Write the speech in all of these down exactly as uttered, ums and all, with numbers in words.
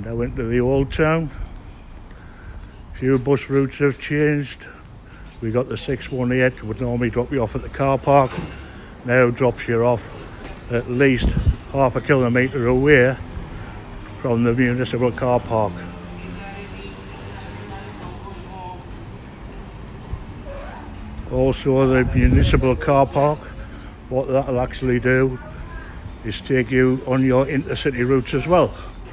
Now into the old town. Few bus routes have changed. We got the six one eight, would normally drop you off at the car park. Now drops you off at least half a kilometre away from the municipal car park. Also the municipal car park, what that'll actually do is take you on your intercity routes as well.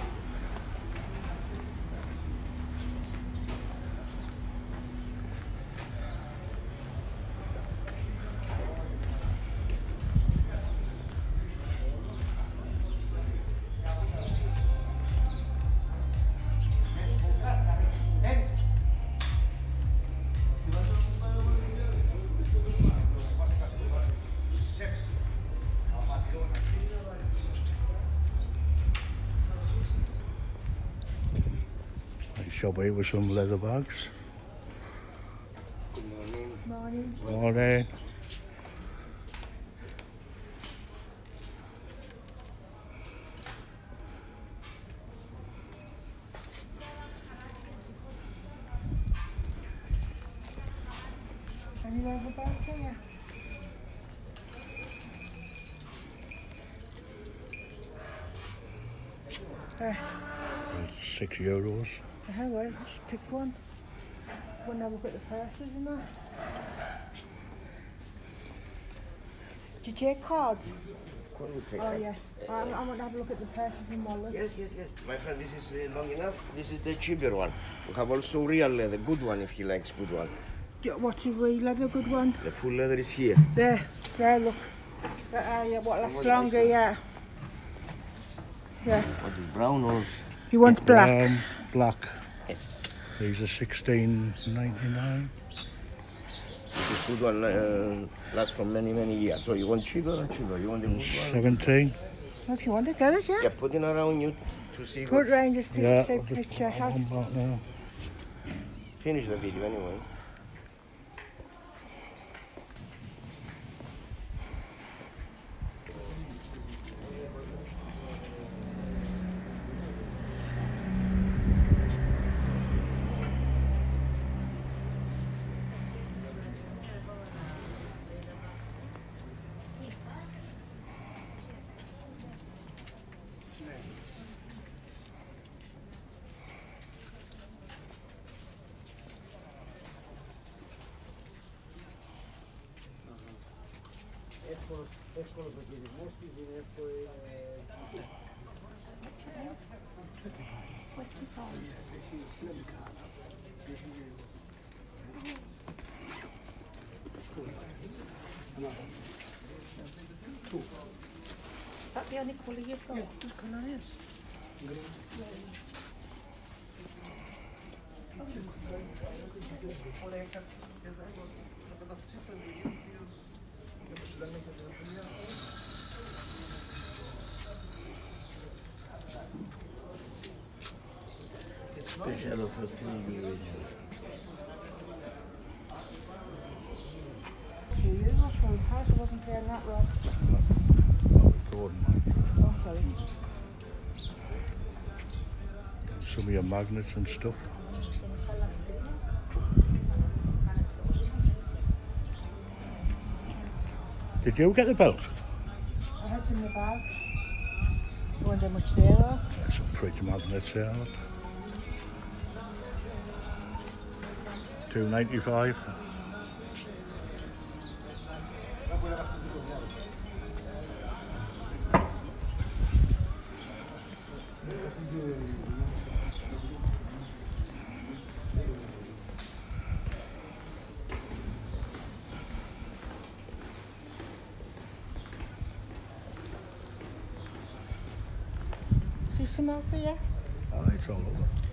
Shop here with some leather bags. Good morning. Morning. Morning. Any leather bags here? Uh, Six euros. how well, just pick one. Want to have a look at the purses and that? Do you take cards? Oh yes. I, I want to have a look at the purses and wallets. Yes, yes, yes. My friend, this is uh, long enough. This is the cheaper one. We have also real leather, good one if he likes good one. Yeah, what's the real leather good one? The full leather is here. There, there, look. Uh, yeah, what lasts longer, yeah. Yeah. What is brown or? You want black? Um, black. These are sixteen ninety-nine. This is good one, uh, lasts for many, many years. So you want cheaper or cheaper? You want the good one? Seventeen. If you want to get it, yeah. Yeah, put it around you to see Put what. it round just to Yeah, see I'll just picture. put one back now. Finish the video anyway. Εύκολο το χειρισμός της, είναι εύκολο. Is that the only colour you've got? Which colour is? Special offer three euros. Two euros from the house, I wasn't paying that, Rob. Oh, sorry. Some of your magnets and stuff. Did you get the belt? I had some in the bag. I wonder how much they are. There's some fridge magnets there. Two ninety-five. See some out there? Oh, it's all over.